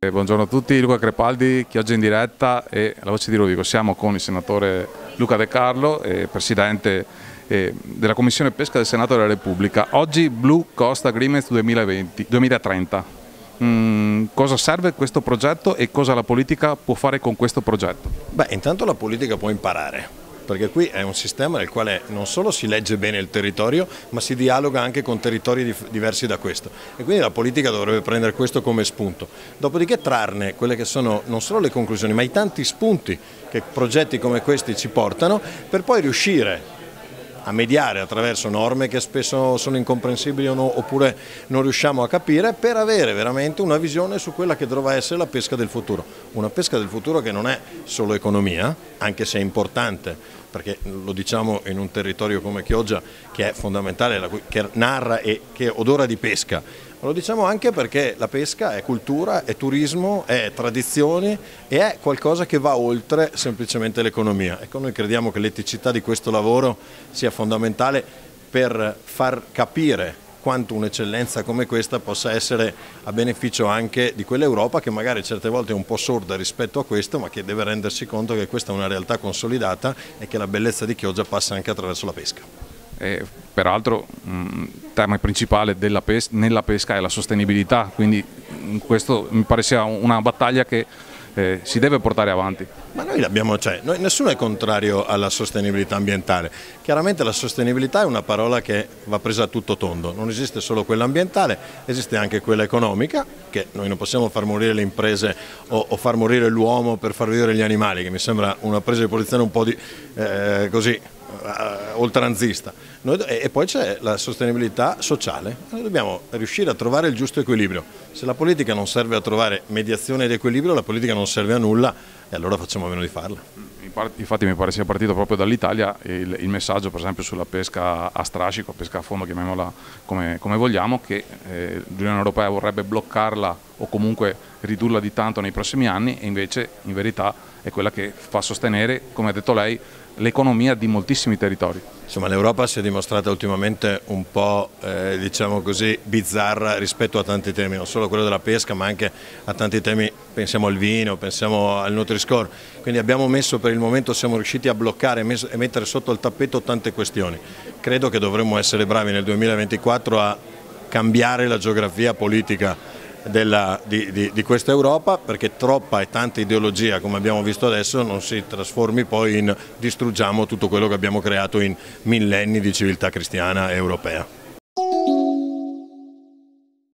Buongiorno a tutti, Luca Crepaldi, Chioggia in diretta e la voce di Rovigo. Siamo con il senatore Luca De Carlo, presidente della Commissione Pesca del Senato della Repubblica. Oggi Blue Coast Agreement 2030. Cosa serve questo progetto e cosa la politica può fare con questo progetto? Beh, intanto la politica può imparare. Perché qui è un sistema nel quale non solo si legge bene il territorio, ma si dialoga anche con territori diversi da questo. E quindi la politica dovrebbe prendere questo come spunto. Dopodiché trarne quelle che sono non solo le conclusioni, ma i tanti spunti che progetti come questi ci portano, per poi riuscire a mediare attraverso norme che spesso sono incomprensibili oppure non riusciamo a capire, per avere veramente una visione su quella che dovrà essere la pesca del futuro. Una pesca del futuro che non è solo economia, anche se è importante, perché lo diciamo in un territorio come Chioggia che è fondamentale, che narra e che odora di pesca. Lo diciamo anche perché la pesca è cultura, è turismo, è tradizioni e è qualcosa che va oltre semplicemente l'economia. Ecco, noi crediamo che l'eticità di questo lavoro sia fondamentale per far capire quanto un'eccellenza come questa possa essere a beneficio anche di quell'Europa che magari certe volte è un po' sorda rispetto a questo, ma che deve rendersi conto che questa è una realtà consolidata e che la bellezza di Chioggia passa anche attraverso la pesca. Peraltro il tema principale nella pesca è la sostenibilità, quindi questo mi pare sia una battaglia che si deve portare avanti. Ma noi l'abbiamo, nessuno è contrario alla sostenibilità ambientale. Chiaramente la sostenibilità è una parola che va presa a tutto tondo, non esiste solo quella ambientale, esiste anche quella economica, che noi non possiamo far morire le imprese o far morire l'uomo per far vivere gli animali, che mi sembra una presa di posizione un po' oltranzista. E poi c'è la sostenibilità sociale. Noi dobbiamo riuscire a trovare il giusto equilibrio. Se la politica non serve a trovare mediazione ed equilibrio, la politica non serve a nulla e allora facciamo a meno di farla. Infatti mi pare sia partito proprio dall'Italia il messaggio, per esempio, sulla pesca a strascico, pesca a fondo, chiamiamola come vogliamo, che l'Unione Europea vorrebbe bloccarla o comunque ridurla di tanto nei prossimi anni, e invece in verità è quella che fa sostenere, come ha detto lei, l'economia di moltissimi territori. Insomma, l'Europa si è dimostrata ultimamente un po' diciamo così bizzarra rispetto a tanti temi, non solo quello della pesca ma anche a tanti temi, pensiamo al vino, pensiamo al Nutri-Score, quindi abbiamo messo, per il momento siamo riusciti a bloccare e mettere sotto il tappeto tante questioni. Credo che dovremmo essere bravi nel 2024 a cambiare la geografia politica di questa Europa, perché troppa e tanta ideologia, come abbiamo visto adesso, non si trasformi poi in distruggiamo tutto quello che abbiamo creato in millenni di civiltà cristiana e europea.